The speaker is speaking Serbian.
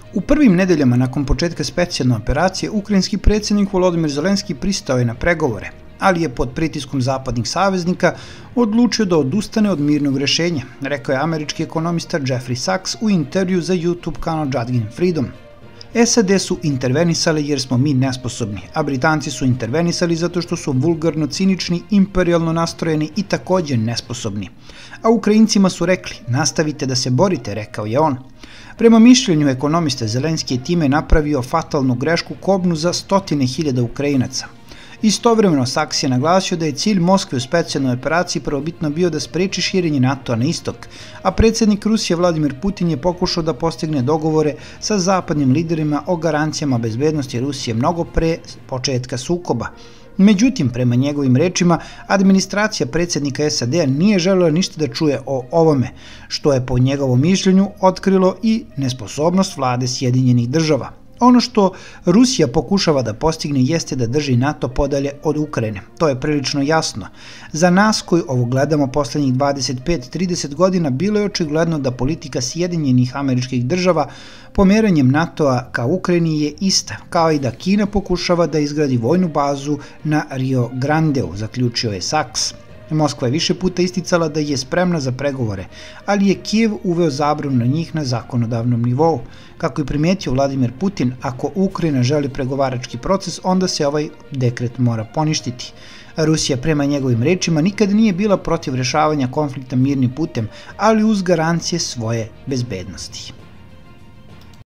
U prvim nedeljama nakon početka specijalne operacije, ukrajinski predsjednik Volodymyr Zelenski pristao je na pregovore, ali je pod pritiskom zapadnih saveznika odlučio da odustane od mirnog rešenja, rekao je američki ekonomista Jeffrey Sachs u intervju za YouTube kanal Judging Freedom. SAD su intervenisali jer smo mi nesposobni, a Britanci su intervenisali zato što su vulgarno cinični, imperijalno nastrojeni i također nesposobni. A Ukrajincima su rekli, nastavite da se borite, rekao je on. Prema mišljenju ekonomiste, Zelenski je time napravio fatalnu grešku kobnu za 100.000 Ukrajinaca. Istovremeno Sachs je naglasio da je cilj Moskve u specijalnoj operaciji prvobitno bio da spreči širenje NATO-a na istok, a predsjednik Rusije Vladimir Putin je pokušao da postigne dogovore sa zapadnim liderima o garancijama bezbednosti Rusije mnogo pre početka sukoba. Međutim, prema njegovim rečima, administracija predsjednika SAD-a nije želela ništa da čuje o ovome, što je po njegovom mišljenju otkrilo i nesposobnost vlade Sjedinjenih država. Ono što Rusija pokušava da postigne jeste da drži NATO podalje od Ukrajine. To je prilično jasno. Za nas koji ovo gledamo poslednjih 25-30 godina bilo je očigledno da politika Sjedinjenih Američkih Država pomeranjem NATO-a ka Ukrajini je ista, kao i da Kina pokušava da izgradi vojnu bazu na Rio Grandeu, zaključio je Sachs. Moskva je više puta isticala da je spremna za pregovore, ali je Kijev uveo zabranu na njih na zakonodavnom nivou. Kako je primetio Vladimir Putin, ako Ukrajina želi pregovarački proces, onda se ovaj dekret mora poništiti. Rusija, prema njegovim rečima, nikad nije bila protiv rešavanja konflikta mirnim putem, ali uz garancije svoje bezbednosti.